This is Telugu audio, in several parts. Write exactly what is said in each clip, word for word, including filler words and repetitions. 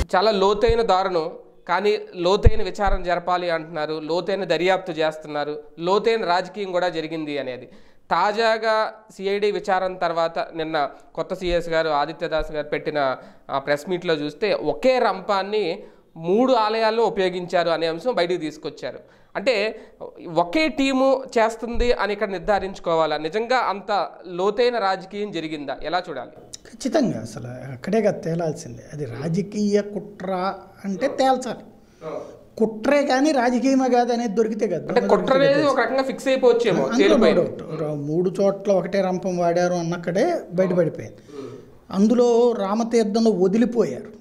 చాలా లోతైన దారుణం. కానీ లోతైన విచారణ జరపాలి అంటున్నారు, లోతైన దర్యాప్తు చేస్తున్నారు, లోతైన రాజకీయం కూడా జరిగింది అనేది. తాజాగా సిఐడి విచారణ తర్వాత నిన్న కొత్త సిఎస్ గారు ఆదిత్యదాస్ గారు పెట్టిన ప్రెస్ మీట్లో చూస్తే ఒకే రంపాన్ని మూడు ఆలయాల్లో ఉపయోగించారు అనే అంశం బయటికి తీసుకొచ్చారు. అంటే ఒకే టీము చేస్తుంది అని ఇక్కడ నిర్ధారించుకోవాలా? నిజంగా అంత లోతైన రాజకీయం జరిగిందా? ఎలా చూడాలి? ఖచ్చితంగా అసలు అక్కడే కదా తేలాల్సిందే. అది రాజకీయ కుట్ర అంటే తేల్చాలి. కుట్రే కానీ రాజకీయమే కాదు అనేది దొరికితే కదా కుట్ర అనేది ఒక రకంగా ఫిక్స్ అయిపోవచ్చేమో. మూడు చోట్ల ఒకటే రంపం వాడారు అన్నక్కడే బయటపడిపోయింది. అందులో రామతీర్థంలో వదిలిపోయారు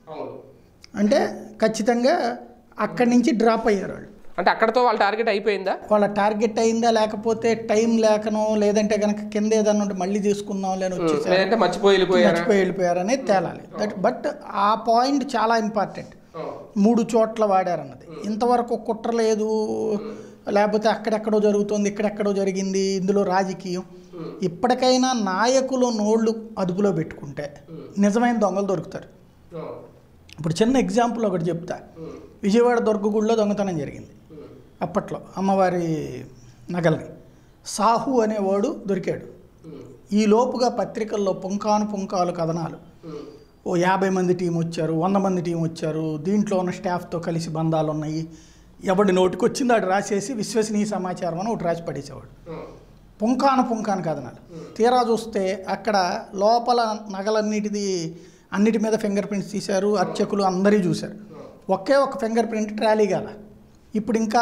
అంటే ఖచ్చితంగా అక్కడి నుంచి డ్రాప్ అయ్యారు వాళ్ళు. అంటే అక్కడతో వాళ్ళ టార్గెట్ అయిపోయిందా? వాళ్ళ టార్గెట్ అయిందా, లేకపోతే టైం లేకనో, లేదంటే కనుక కింద ఏదన్నా ఉంటే మళ్ళీ తీసుకుందాం లేని వచ్చేసి మర్చిపోయి మర్చిపోయి వెళ్ళిపోయారు అనేది తేలాలి. దట్ బట్ ఆ పాయింట్ చాలా ఇంపార్టెంట్. మూడు చోట్ల వాడారన్నది ఇంతవరకు కుట్ర లేదు, లేకపోతే అక్కడెక్కడో జరుగుతుంది, ఇక్కడెక్కడో జరిగింది, ఇందులో రాజకీయం. ఇప్పటికైనా నాయకులు నోళ్ళు అదుపులో పెట్టుకుంటే నిజమైన దొంగలు దొరుకుతారు. ఇప్పుడు చిన్న ఎగ్జాంపుల్ ఒకటి చెప్తా. విజయవాడ దుర్గగుడిలో దొంగతనం జరిగింది అప్పట్లో, అమ్మవారి నగల్ని. సాహు అనేవాడు దొరికాడు. ఈ లోపుగా పత్రికల్లో పుంకాను పుంకాలు కథనాలు. ఓ యాభై మంది టీం వచ్చారు, వంద మంది టీం వచ్చారు, దీంట్లో ఉన్న స్టాఫ్తో కలిసి బంధాలు ఉన్నాయి, ఎవడి నోటికి వచ్చింది వాడు రాసేసి విశ్వసనీయ సమాచారం అని ఒకటి రాసి పడేసేవాడు. పుంకాను పుంకాను కథనాలు. తీరా చూస్తే అక్కడ లోపల నగలన్నిటిది అన్నిటి మీద ఫింగర్ ప్రింట్స్ తీశారు, అర్చకులు అందరూ చూశారు. ఒకే ఒక ఫింగర్ ప్రింట్ ట్రాలీ కాల. ఇప్పుడు ఇంకా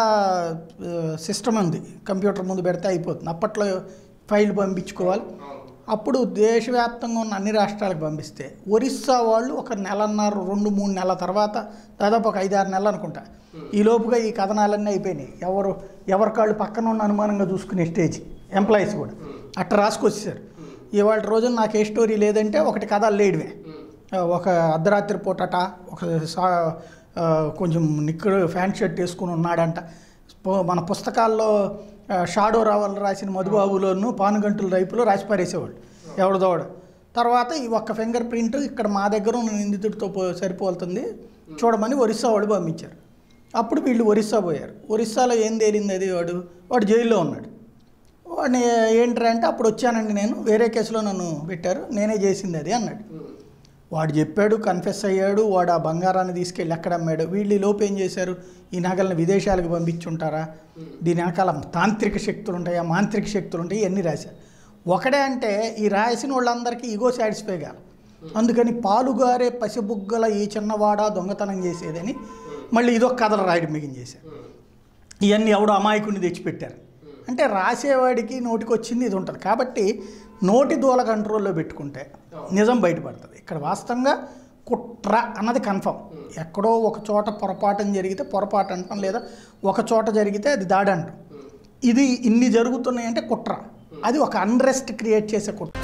సిస్టమ్ ఉంది, కంప్యూటర్ ముందు పెడితే అయిపోతుంది. అప్పట్లో ఫైల్ పంపించుకోవాలి. అప్పుడు దేశవ్యాప్తంగా ఉన్న అన్ని రాష్ట్రాలకు పంపిస్తే ఒరిస్సా వాళ్ళు ఒక నెలన్నర రెండు మూడు నెలల తర్వాత, దాదాపు ఒక ఐదారు నెలలు అనుకుంటా, ఈ లోపుగా ఈ కథనాలన్నీ అయిపోయినాయి. ఎవరు ఎవరి కాళ్ళు పక్కన ఉన్న అనుమానంగా చూసుకునే స్టేజ్, ఎంప్లాయీస్ కూడా అట్లా రాసుకొచ్చేసారు. ఇవాళ రోజున నాకు ఏ స్టోరీ లేదంటే ఒకటి కథలు లేడివే. ఒక అర్ధరాత్రి పూటట ఒక సా కొంచెం నిక్కడు ఫ్యాంట్ షర్ట్ వేసుకుని ఉన్నాడంట. మన పుస్తకాల్లో షాడో రావాలి రాసిన మధుబాబులోను పానుగంటుల రైపులో రాసి పారేసేవాళ్ళు ఎవరిదోడ. తర్వాత ఈ ఒక్క ఫింగర్ ప్రింట్ ఇక్కడ మా దగ్గర ఉన్న నిందితుడితో సరిపోతుంది చూడమని ఒరిస్సా వాడు పంపించారు. అప్పుడు వీళ్ళు ఒరిస్సా పోయారు. ఒరిస్సాలో ఏం తేలింది? అది వాడు వాడు జైల్లో ఉన్నాడు. వాడిని ఏంట్రా అంటే అప్పుడు వచ్చానండి నేను, వేరే కేసులో నన్ను పెట్టారు, నేనే చేసింది అది అన్నాడు. వాడు చెప్పాడు, కన్ఫెస్ అయ్యాడు. వాడు ఆ బంగారాన్ని తీసుకెళ్ళి ఎక్కడ అమ్మాడు. వీళ్ళు ఈ లోపు ఏం చేశారు? ఈ నగలను విదేశాలకు పంపించుంటారా, దీని వెనకాల తాంత్రిక శక్తులు ఉంటాయా, మాంత్రిక శక్తులు ఉంటాయి, ఇవన్నీ రాశారు. ఒకటే అంటే ఈ రాసిన వాళ్ళందరికీ ఈగో సాటిస్ఫై కాదు. అందుకని పాలుగారే పసిబుగ్గల ఈ చిన్నవాడ దొంగతనం చేసేదని మళ్ళీ ఇదొక కథలు రాయడం మిగించేశారు. ఇవన్నీ ఎవడో అమాయకుడిని తెచ్చిపెట్టారు. అంటే రాసేవాడికి నోటికి వచ్చింది ఇది ఉంటుంది. కాబట్టి నోటి దూల కంట్రోల్లో పెట్టుకుంటే నిజం బయటపడుతుంది. ఇక్కడ వాస్తవంగా కుట్ర అన్నది కన్ఫర్మ్. ఎక్కడో ఒక చోట పొరపాటు జరిగితే పొరపాటు అంటాం, లేదా ఒక చోట జరిగితే అది దాడి అంటాం. ఇది ఇన్ని జరుగుతున్నాయంటే కుట్ర. అది ఒక అన్రెస్ట్ క్రియేట్ చేసే కుట్ర.